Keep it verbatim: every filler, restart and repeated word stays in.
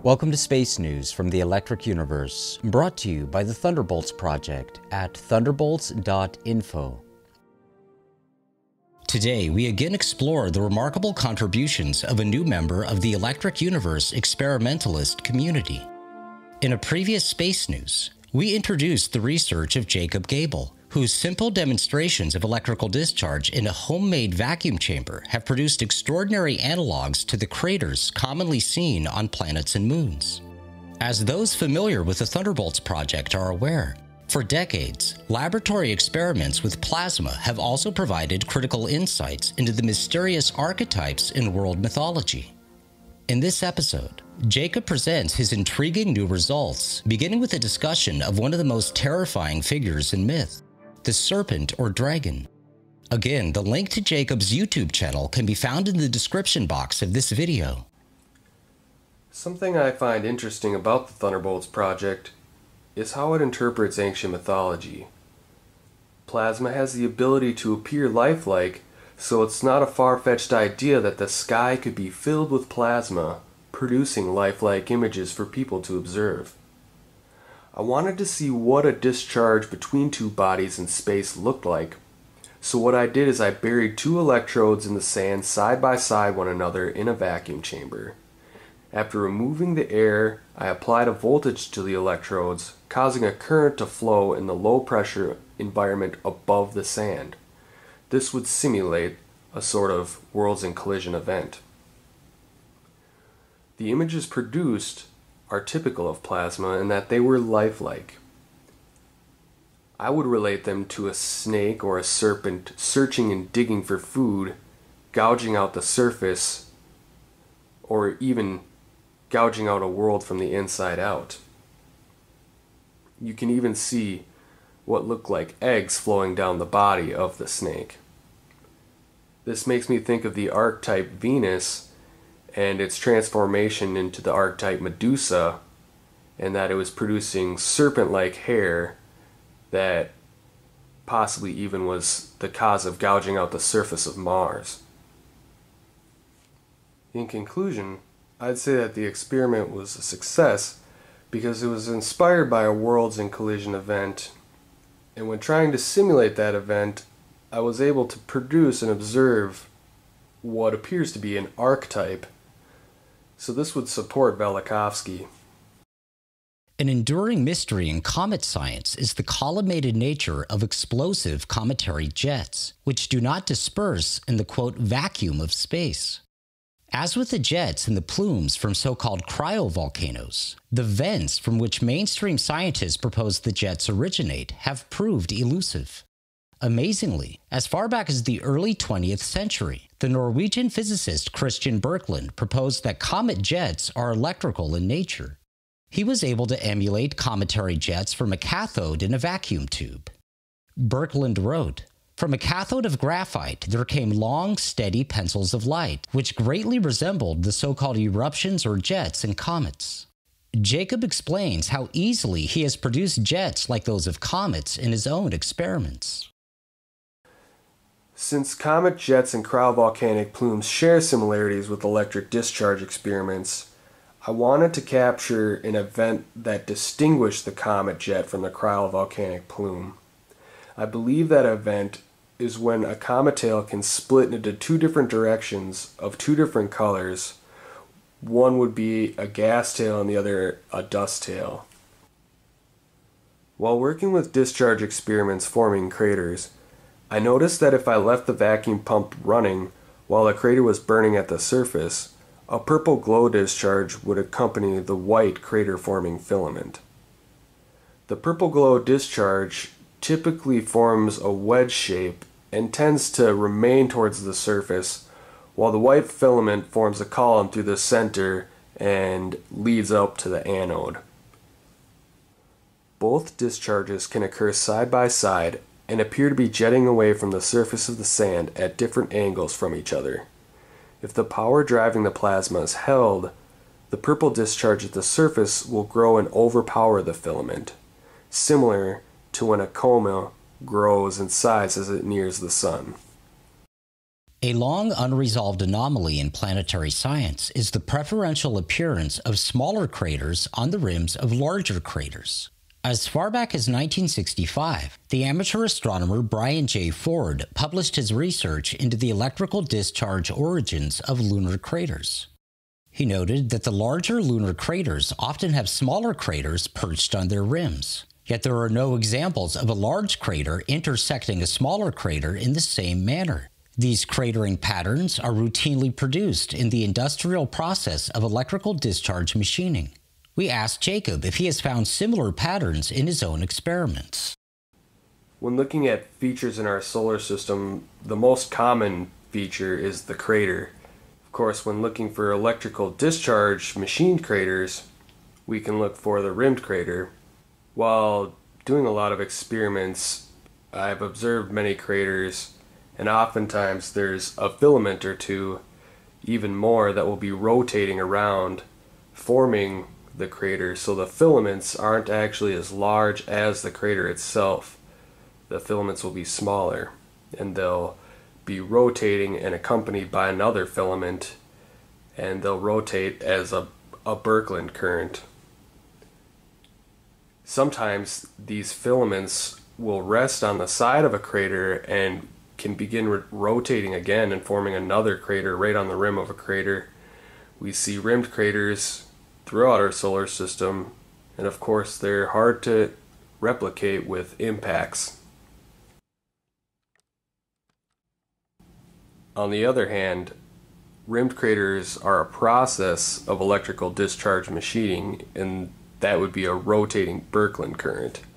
Welcome to Space News from the Electric Universe, brought to you by the Thunderbolts Project at thunderbolts dot info. Today, we again explore the remarkable contributions of a new member of the Electric Universe experimentalist community. In a previous Space News, we introduced the research of Jacob Gable, whose simple demonstrations of electrical discharge in a homemade vacuum chamber have produced extraordinary analogs to the craters commonly seen on planets and moons. As those familiar with the Thunderbolts project are aware, for decades, laboratory experiments with plasma have also provided critical insights into the mysterious archetypes in world mythology. In this episode, Jacob presents his intriguing new results, beginning with a discussion of one of the most terrifying figures in myth, the serpent or dragon. Again, the link to Jacob's YouTube channel can be found in the description box of this video. Something I find interesting about the Thunderbolts project is how it interprets ancient mythology. Plasma has the ability to appear lifelike, so it's not a far-fetched idea that the sky could be filled with plasma, producing lifelike images for people to observe. I wanted to see what a discharge between two bodies in space looked like, so what I did is I buried two electrodes in the sand side by side one another in a vacuum chamber. After removing the air, I applied a voltage to the electrodes, causing a current to flow in the low-pressure environment above the sand. This would simulate a sort of worlds in collision event. The images produced are typical of plasma in that they were lifelike. I would relate them to a snake or a serpent searching and digging for food, gouging out the surface, or even gouging out a world from the inside out. You can even see what look like eggs flowing down the body of the snake. This makes me think of the archetype Venus and its transformation into the archetype Medusa, and that it was producing serpent-like hair that possibly even was the cause of gouging out the surface of Mars. In conclusion, I'd say that the experiment was a success because it was inspired by a worlds in collision event, and when trying to simulate that event, I was able to produce and observe what appears to be an archetype. So this would support Velikovsky. An enduring mystery in comet science is the collimated nature of explosive cometary jets, which do not disperse in the, quote, vacuum of space. As with the jets and the plumes from so-called cryovolcanoes, the vents from which mainstream scientists propose the jets originate have proved elusive. Amazingly, as far back as the early twentieth century, the Norwegian physicist Christian Birkeland proposed that comet jets are electrical in nature. He was able to emulate cometary jets from a cathode in a vacuum tube. Birkeland wrote, "From a cathode of graphite, there came long, steady pencils of light, which greatly resembled the so-called eruptions or jets in comets." Jacob explains how easily he has produced jets like those of comets in his own experiments. Since comet jets and cryovolcanic plumes share similarities with electric discharge experiments, I wanted to capture an event that distinguished the comet jet from the cryovolcanic plume. I believe that event is when a comet tail can split into two different directions of two different colors. One would be a gas tail and the other a dust tail. While working with discharge experiments forming craters, I noticed that if I left the vacuum pump running while the crater was burning at the surface, a purple glow discharge would accompany the white crater-forming filament. The purple glow discharge typically forms a wedge shape and tends to remain towards the surface, while the white filament forms a column through the center and leads up to the anode. Both discharges can occur side by side and appear to be jetting away from the surface of the sand at different angles from each other. If the power driving the plasma is held, the purple discharge at the surface will grow and overpower the filament, similar to when a coma grows in size as it nears the sun. A long unresolved anomaly in planetary science is the preferential appearance of smaller craters on the rims of larger craters. As far back as nineteen sixty-five, the amateur astronomer Brian J. Ford published his research into the electrical discharge origins of lunar craters. He noted that the larger lunar craters often have smaller craters perched on their rims, yet there are no examples of a large crater intersecting a smaller crater in the same manner. These cratering patterns are routinely produced in the industrial process of electrical discharge machining. We asked Jacob if he has found similar patterns in his own experiments. When looking at features in our solar system, the most common feature is the crater. Of course, when looking for electrical discharge machined craters, we can look for the rimmed crater. While doing a lot of experiments, I've observed many craters, and oftentimes there's a filament or two, even more, that will be rotating around, forming the crater, so the filaments aren't actually as large as the crater itself. The filaments will be smaller, and they'll be rotating and accompanied by another filament, and they'll rotate as a, a Birkeland current. Sometimes these filaments will rest on the side of a crater and can begin re- rotating again and forming another crater right on the rim of a crater. We see rimmed craters throughout our solar system, and of course they're hard to replicate with impacts. On the other hand, rimmed craters are a process of electrical discharge machining, and that would be a rotating Birkeland current.